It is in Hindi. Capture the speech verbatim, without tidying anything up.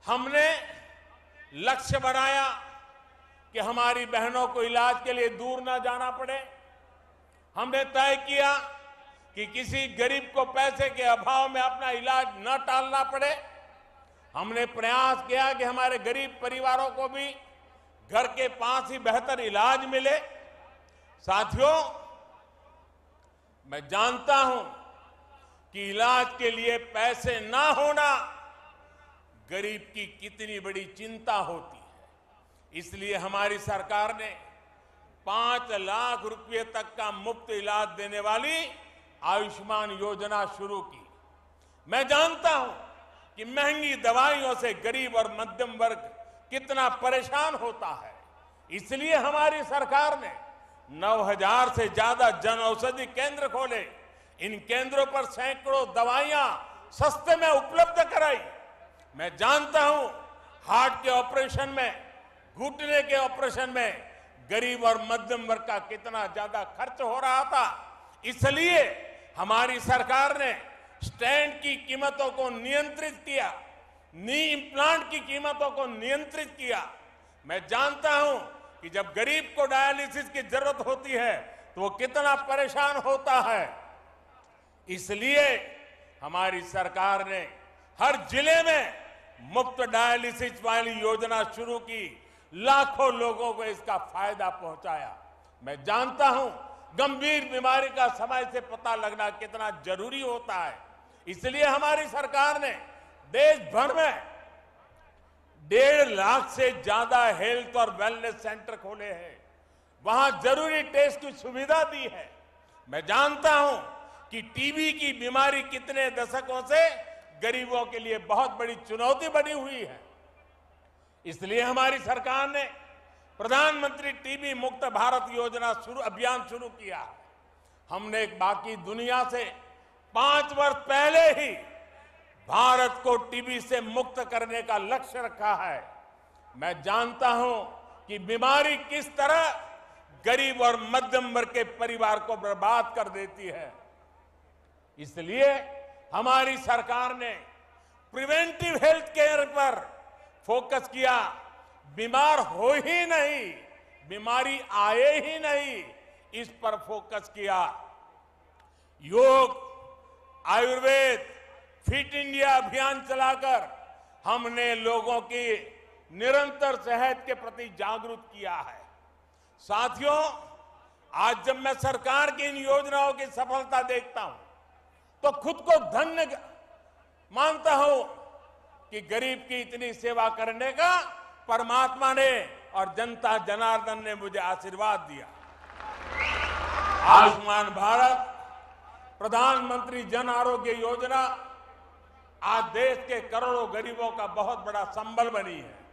हमने लक्ष्य बनाया कि हमारी बहनों को इलाज के लिए दूर न जाना पड़े। हमने तय किया कि किसी गरीब को पैसे के अभाव में अपना इलाज न टालना पड़े। हमने प्रयास किया कि हमारे गरीब परिवारों को भी घर के पास ही बेहतर इलाज मिले। साथियों, मैं जानता हूं कि इलाज के लिए पैसे ना होना गरीब की कितनी बड़ी चिंता होती है। इसलिए हमारी सरकार ने पांच लाख रुपए तक का मुफ्त इलाज देने वाली आयुष्मान योजना शुरू की। मैं जानता हूं कि महंगी दवाइयों से गरीब और मध्यम वर्ग कितना परेशान होता है। इसलिए हमारी सरकार ने नौ हजार से ज्यादा जन औषधि केंद्र खोले। इन केंद्रों पर सैकड़ों दवाइयां सस्ते में उपलब्ध कराई। मैं जानता हूं हार्ट के ऑपरेशन में, घुटने के ऑपरेशन में गरीब और मध्यम वर्ग का कितना ज्यादा खर्च हो रहा था। इसलिए हमारी सरकार ने स्टेंट की कीमतों को नियंत्रित किया, नी इम्प्लांट की कीमतों को नियंत्रित किया। मैं जानता हूं कि जब गरीब को डायलिसिस की जरूरत होती है तो वो कितना परेशान होता है। इसलिए हमारी सरकार ने हर जिले में मुफ्त डायलिसिस वाली योजना शुरू की। लाखों लोगों को इसका फायदा पहुंचाया। मैं जानता हूं गंभीर बीमारी का समय से पता लगना कितना जरूरी होता है। इसलिए हमारी सरकार ने देश भर में डेढ़ लाख से ज्यादा हेल्थ और वेलनेस सेंटर खोले हैं। वहां जरूरी टेस्ट की सुविधा दी है। मैं जानता हूं कि टीबी की बीमारी कितने दशकों से गरीबों के लिए बहुत बड़ी चुनौती बनी हुई है। इसलिए हमारी सरकार ने प्रधानमंत्री टीबी मुक्त भारत योजना शुरू अभियान शुरू किया। हमने बाकी दुनिया से पांच वर्ष पहले ही भारत को टीबी से मुक्त करने का लक्ष्य रखा है। मैं जानता हूं कि बीमारी किस तरह गरीब और मध्यम वर्ग के परिवार को बर्बाद कर देती है। इसलिए हमारी सरकार ने प्रिवेंटिव हेल्थ केयर पर फोकस किया। बीमार हो ही नहीं, बीमारी आए ही नहीं, इस पर फोकस किया। योग, आयुर्वेद, फिट इंडिया अभियान चलाकर हमने लोगों की निरंतर सेहत के प्रति जागरूक किया है। साथियों, आज जब मैं सरकार की इन योजनाओं की सफलता देखता हूं तो खुद को धन्य मानता हूं कि गरीब की इतनी सेवा करने का परमात्मा ने और जनता जनार्दन ने मुझे आशीर्वाद दिया। आयुष्मान भारत, प्रधानमंत्री जन आरोग्य योजना आज देश के करोड़ों गरीबों का बहुत बड़ा संबल बनी है।